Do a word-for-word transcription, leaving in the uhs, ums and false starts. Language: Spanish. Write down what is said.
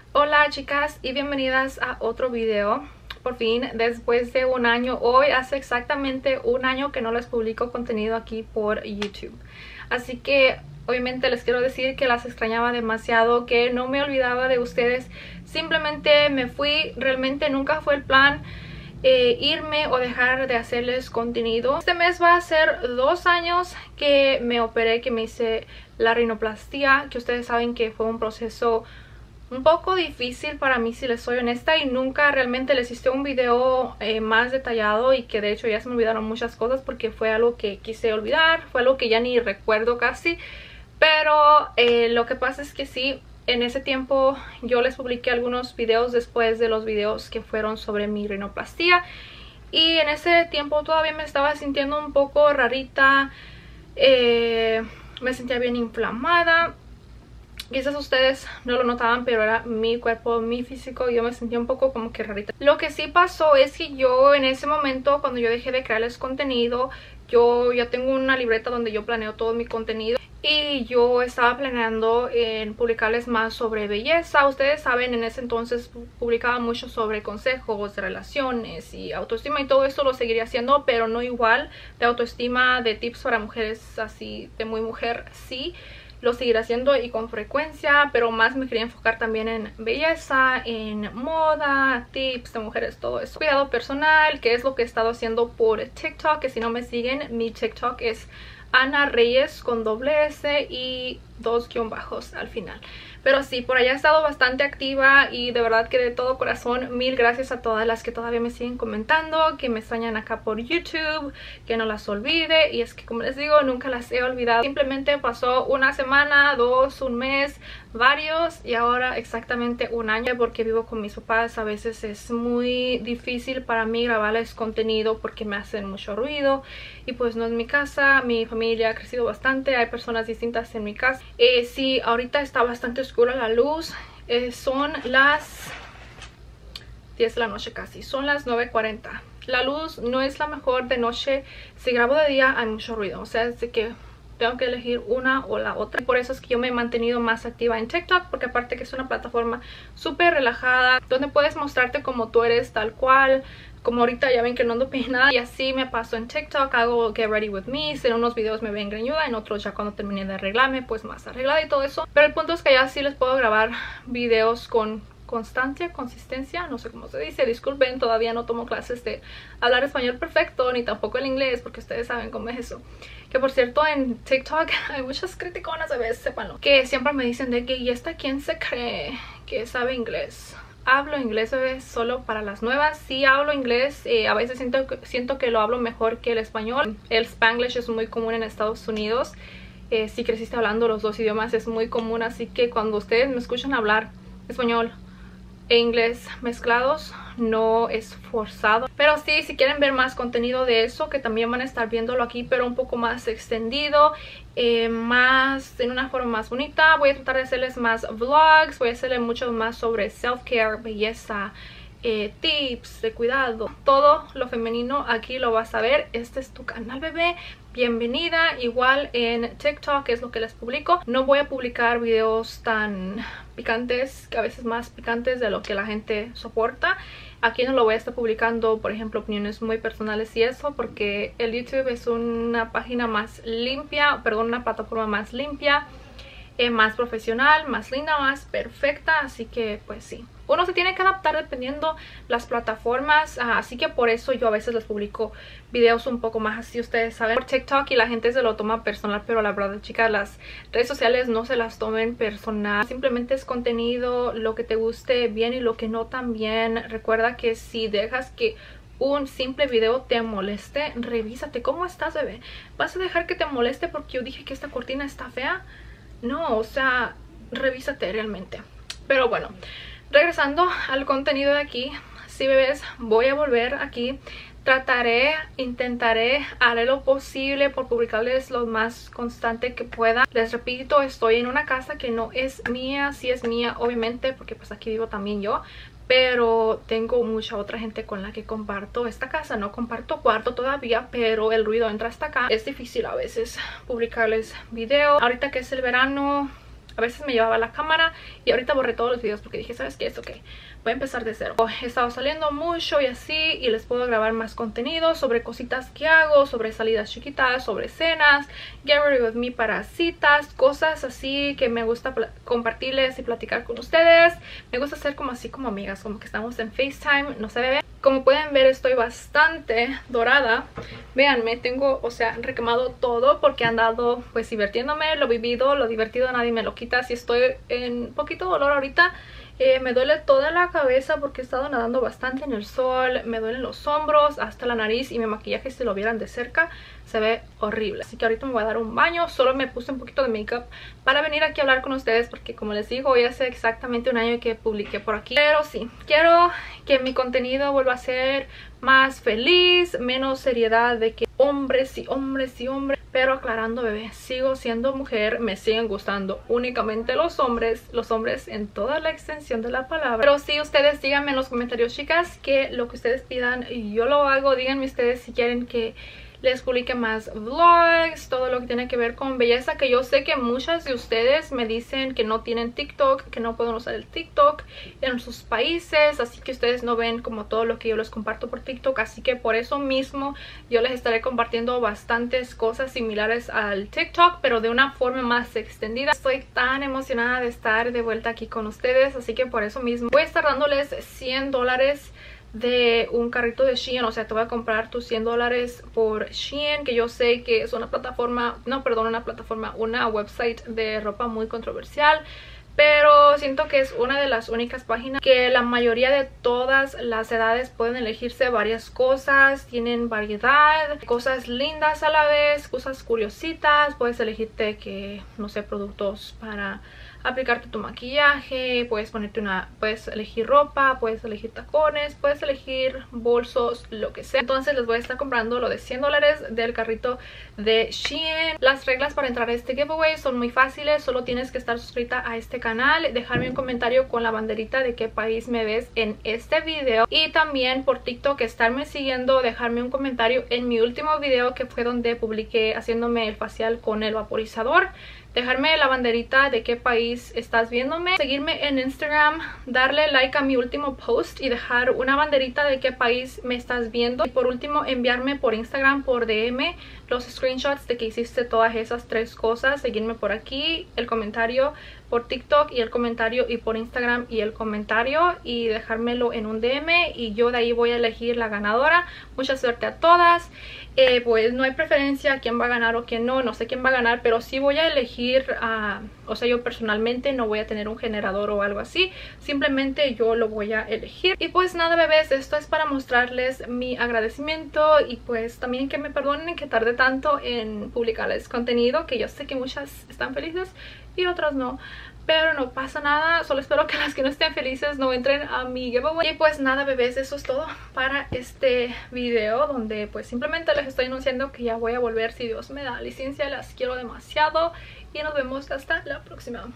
Hola chicas y bienvenidas a otro video. Por fin, después de un año, hoy hace exactamente un año que no les publico contenido aquí por YouTube. Así que obviamente les quiero decir que las extrañaba demasiado, que no me olvidaba de ustedes. Simplemente me fui, realmente nunca fue el plan eh, irme o dejar de hacerles contenido. Este mes va a ser dos años que me operé, que me hice la rinoplastia, que ustedes saben que fue un proceso un poco difícil para mí, si les soy honesta, y nunca realmente les hice un video eh, más detallado, y que de hecho ya se me olvidaron muchas cosas porque fue algo que quise olvidar, fue algo que ya ni recuerdo casi. Pero eh, lo que pasa es que sí, en ese tiempo yo les publiqué algunos videos después de los videos que fueron sobre mi rinoplastia, y en ese tiempo todavía me estaba sintiendo un poco rarita, eh, me sentía bien inflamada. Quizás ustedes no lo notaban, pero era mi cuerpo, mi físico, y yo me sentía un poco como que rarita. Lo que sí pasó es que yo en ese momento, cuando yo dejé de crearles contenido, yo ya tengo una libreta donde yo planeo todo mi contenido, y yo estaba planeando en publicarles más sobre belleza. Ustedes saben, en ese entonces publicaba mucho sobre consejos de relaciones y autoestima, y todo esto lo seguiría haciendo, pero no igual de autoestima, de tips para mujeres así de muy mujer, sí. Lo seguiré haciendo y con frecuencia, pero más me quería enfocar también en belleza, en moda, tips de mujeres, todo eso. Cuidado personal, que es lo que he estado haciendo por TikTok, que si no me siguen, mi TikTok es Ana Reyes con doble S y dos guión bajos al final. Pero sí, por allá he estado bastante activa, y de verdad que de todo corazón mil gracias a todas las que todavía me siguen comentando, que me extrañan acá por YouTube, que no las olvide. Y es que, como les digo, nunca las he olvidado. Simplemente pasó una semana, dos, un mes, varios, y ahora exactamente un año, porque vivo con mis papás. A veces es muy difícil para mí grabarles contenido porque me hacen mucho ruido, y pues no es mi casa. Mi familia ha crecido bastante, hay personas distintas en mi casa. Eh, sí, ahorita está bastante oscura la luz. Eh, son las diez de la noche casi, son las nueve cuarenta. La luz no es la mejor de noche. Si grabo de día hay mucho ruido, o sea, es de que tengo que elegir una o la otra. Y por eso es que yo me he mantenido más activa en TikTok, porque aparte que es una plataforma súper relajada, donde puedes mostrarte como tú eres, tal cual. Como ahorita ya ven que no ando peinada, y así me paso en TikTok. Hago Get Ready With Me, en unos videos me ven greñuda, en otros ya cuando terminé de arreglarme pues más arreglada y todo eso. Pero el punto es que ya sí les puedo grabar videos con constancia, consistencia, no sé cómo se dice, disculpen, todavía no tomo clases de hablar español perfecto, ni tampoco el inglés, porque ustedes saben cómo es eso. Que por cierto, en TikTok hay muchas criticonas a veces, sépanlo, que siempre me dicen de que ¿y esta quién se cree que sabe inglés? Hablo inglés, bebé, solo para las nuevas. Sí hablo inglés, eh, a veces siento, siento que lo hablo mejor que el español. El Spanglish es muy común en Estados Unidos. Eh, si creciste hablando los dos idiomas es muy común, así que cuando ustedes me escuchan hablar español e inglés mezclados, no es forzado. Pero sí, si quieren ver más contenido de eso, que también van a estar viéndolo aquí, pero un poco más extendido, eh, más en una forma más bonita. Voy a tratar de hacerles más vlogs, voy a hacerles mucho más sobre self-care, belleza, eh, tips de cuidado, todo lo femenino aquí lo vas a ver. Este es tu canal, bebé, bienvenida. Igual en TikTok es lo que les publico. No voy a publicar videos tan picantes, que a veces más picantes de lo que la gente soporta. Aquí no lo voy a estar publicando, por ejemplo, opiniones muy personales y eso, porque el YouTube es una página más limpia, perdón, una plataforma más limpia, eh, más profesional, más linda, más perfecta. Así que pues sí, uno se tiene que adaptar dependiendo las plataformas, uh, así que por eso yo a veces les publico videos un poco más así, ustedes saben, por TikTok, y la gente se lo toma personal, pero la verdad, chicas, las redes sociales no se las tomen personal. Simplemente es contenido, lo que te guste bien y lo que no también. Recuerda que si dejas que un simple video te moleste, revísate. ¿Cómo estás, bebé? ¿Vas a dejar que te moleste porque yo dije que esta cortina está fea? No, o sea, revísate realmente. Pero bueno, regresando al contenido de aquí, sí, bebés, voy a volver aquí. Trataré, intentaré, haré lo posible por publicarles lo más constante que pueda. Les repito, estoy en una casa que no es mía. Sí es mía, obviamente, porque pues aquí vivo también yo, pero tengo mucha otra gente con la que comparto esta casa. No comparto cuarto todavía, pero el ruido entra hasta acá. Es difícil a veces publicarles video. Ahorita que es el verano, a veces me llevaba la cámara y ahorita borré todos los videos porque dije, ¿sabes qué? Es ok, voy a empezar de cero. He estado saliendo mucho y así, y les puedo grabar más contenido sobre cositas que hago, sobre salidas chiquitas, sobre cenas, get ready with me para citas, cosas así que me gusta compartirles y platicar con ustedes. Me gusta ser como así como amigas, como que estamos en FaceTime, no se ve. Como pueden ver, estoy bastante dorada. Véanme, tengo, o sea, recamado todo porque he andado pues divirtiéndome. Lo vivido, lo divertido nadie me lo quita. Si estoy en poquito dolor ahorita, eh, me duele toda la cabeza porque he estado nadando bastante en el sol. Me duelen los hombros, hasta la nariz, y mi maquillaje, si lo vieran de cerca, se ve horrible. Así que ahorita me voy a dar un baño. Solo me puse un poquito de make-up para venir aquí a hablar con ustedes porque, como les digo, hoy hace exactamente un año que publiqué por aquí. Pero sí, quiero que mi contenido vuelva a ser más feliz, menos seriedad de que hombres y hombres y hombres. Pero aclarando, bebé, sigo siendo mujer, me siguen gustando únicamente los hombres, los hombres en toda la extensión de la palabra. Pero sí, ustedes díganme en los comentarios, chicas, que lo que ustedes pidan yo lo hago. Díganme ustedes si quieren que les publique más vlogs, todo lo que tiene que ver con belleza, que yo sé que muchas de ustedes me dicen que no tienen TikTok, que no pueden usar el TikTok en sus países, así que ustedes no ven como todo lo que yo les comparto por TikTok, así que por eso mismo yo les estaré compartiendo bastantes cosas similares al TikTok, pero de una forma más extendida. Estoy tan emocionada de estar de vuelta aquí con ustedes, así que por eso mismo voy a estar dándoles cien dólares de un carrito de Shein. O sea, te voy a comprar tus cien dólares por Shein, que yo sé que es una plataforma, no, perdón, una plataforma, una website de ropa muy controversial, pero siento que es una de las únicas páginas que la mayoría de todas las edades pueden elegirse varias cosas, tienen variedad, cosas lindas a la vez, cosas curiositas. Puedes elegirte que, no sé, productos para aplicarte tu maquillaje, puedes ponerte una, puedes elegir ropa, puedes elegir tacones, puedes elegir bolsos, lo que sea. Entonces les voy a estar comprando lo de cien dólares del carrito de Shein. Las reglas para entrar a este giveaway son muy fáciles, solo tienes que estar suscrita a este canal, dejarme un comentario con la banderita de qué país me ves en este video, y también por TikTok estarme siguiendo, dejarme un comentario en mi último video, que fue donde publiqué haciéndome el facial con el vaporizador. Dejarme la banderita de qué país estás viéndome, seguirme en Instagram, darle like a mi último post y dejar una banderita de qué país me estás viendo. Y por último, enviarme por Instagram, por D M, los screenshots de que hiciste todas esas tres cosas. Seguirme por aquí, el comentario por TikTok y el comentario, y por Instagram y el comentario, y dejármelo en un D M, y yo de ahí voy a elegir la ganadora. Mucha suerte a todas. Eh, pues no hay preferencia a quién va a ganar o quién no, no sé quién va a ganar, pero sí voy a elegir, uh, o sea, yo personalmente no voy a tener un generador o algo así, simplemente yo lo voy a elegir. Y pues nada, bebés, esto es para mostrarles mi agradecimiento, y pues también que me perdonen que tarde tanto en publicarles contenido, que yo sé que muchas están felices y otras no, pero no pasa nada. Solo espero que las que no estén felices no entren a mi giveaway. Y pues nada, bebés, eso es todo para este video, donde pues simplemente les estoy anunciando que ya voy a volver si Dios me da licencia. Las quiero demasiado y nos vemos hasta la próxima.